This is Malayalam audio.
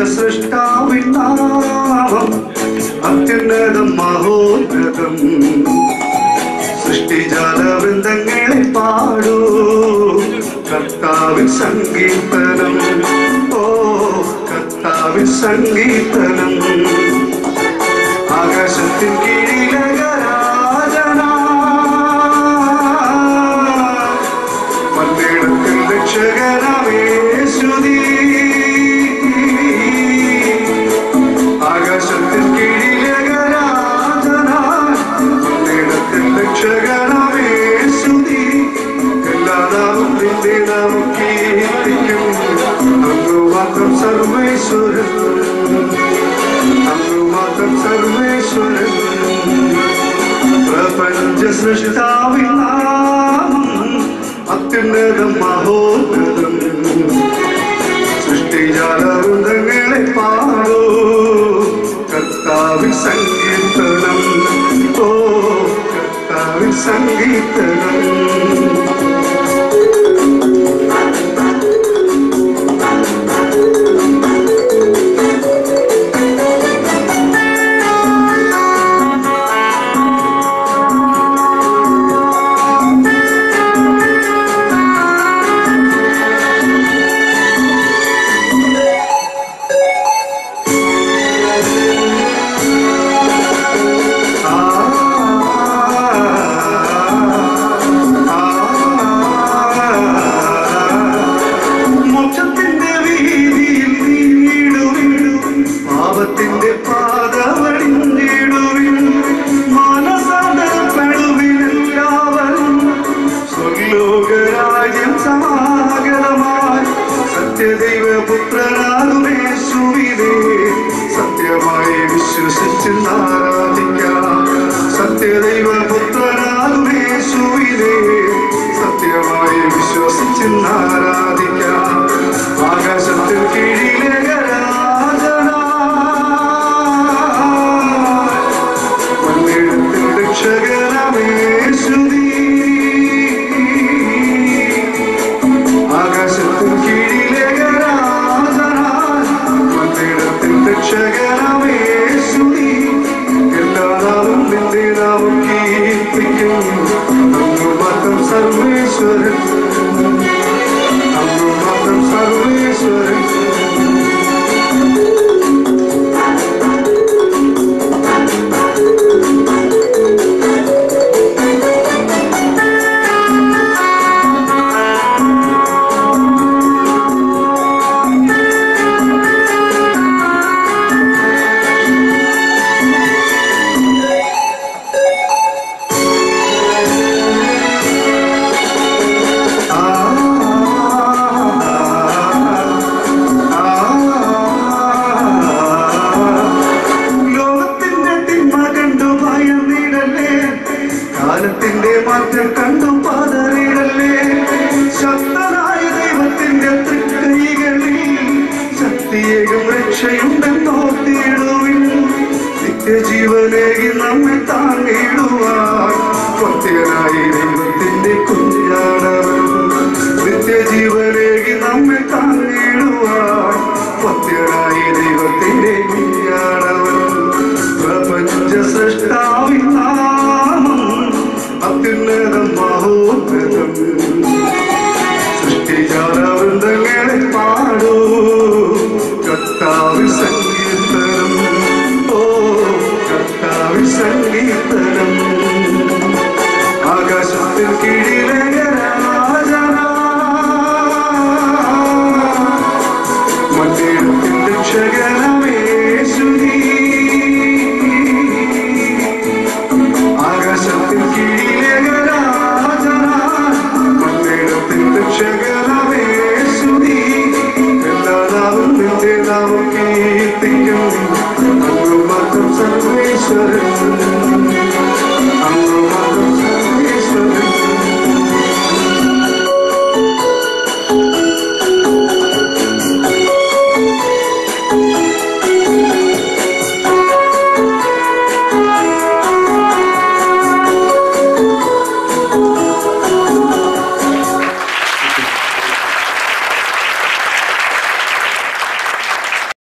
സൃഷ്ടാവിൻ നാമം അത്യുന്നതം മഹോന്നതം. സൃഷ്ടിജാലവൃന്ദങ്ങളെ പാടൂ കർത്താവിൻ സങ്കീർത്തനം. ഓ കർത്താവിൻ സങ്കീർത്തനം. ആകാശത്തിൻ കീഴിലകരാജന മന്ദിരത്തിൽ രക്ഷകനമേശുദീ. ആകാശത്തിൻ കീഴിലകരാജന മന്ദിരത്തിൽ രക്ഷകനമേശുദീ. എല്ലാ നാമം നിന്റെ നാമം കീർത്തിക്കും. അങ്ങ് മാത്രം സർവേശ്വരൻ, അങ്ങ് മാത്രം സർവേശ്വരൻ. പ്രപഞ്ച സൃഷ്ടാവിൻ നാമം അത്യുന്നതം മഹോന്നതം. സൃഷ്ടിജാലവൃന്ദങ്ങളെ പാടൂ കർത്താവിൻ സങ്കീർത്തനം. ഓ കർത്താവിൻ സങ്കീർത്തനം. സത്യദൈവപുത്രനാകുമേശുവിനെ സത്യമായി വിശ്വസിച്ചെന്നാരാധിക്കാം. സത്യദൈവപുത്രനാകുമേശുവിനെ സത്യമായി വിശ്വസിച്ചെന്നാരാധിക്കാം. ആകാശത്തിൽ കീഴിലെ രാജന മന്ദിരത്തിൽ രക്ഷകനമേശുദീ. ആകാശത്തിൽ കീഴിലെ രക്ഷകനമേശുദീ. എല്ലാ നാമം നിന്റെ നാമം കീർത്തിക്കും. അങ്ങ് മാത്രം സർവേശ്വരൻ, അങ്ങ് മാത്രം സർവേശ്വരൻ. കാലത്തിന്റെ മാറ്റം കണ്ടു പതറിടല്ലേ. ശക്തനായ ദൈവത്തിന്റെ തൃക്കൈകളിൽ ശക്തിയേകും രക്ഷയുണ്ടെന്നോർത്തിടുവിൻ. നിത്യജീവനേകി നമ്മെ താങ്ങിടുവാൻ കൊത്തിയനായി ദൈവത്തിന്റെ കുഞ്ഞാടവൻ. നിത്യജീവനേകി നമ്മെ താങ്ങിടുവാൻ കൊത്തിയനായി ദൈവത്തിന്റെ കുഞ്ഞാടവൻ. പ്രപഞ്ച സൃഷ്ടാവിൻ നാമം അത്യുന്നതം മഹോന്നതം. സൃഷ്ടിജാലവൃന്ദങ്ങളെ പാടൂ കർത്താവിൻ സങ്കീർത്തനം. ഓ കർത്താവിൻ സങ്കീർത്തനം. ആകാശത്തിൽ കീഴിൽ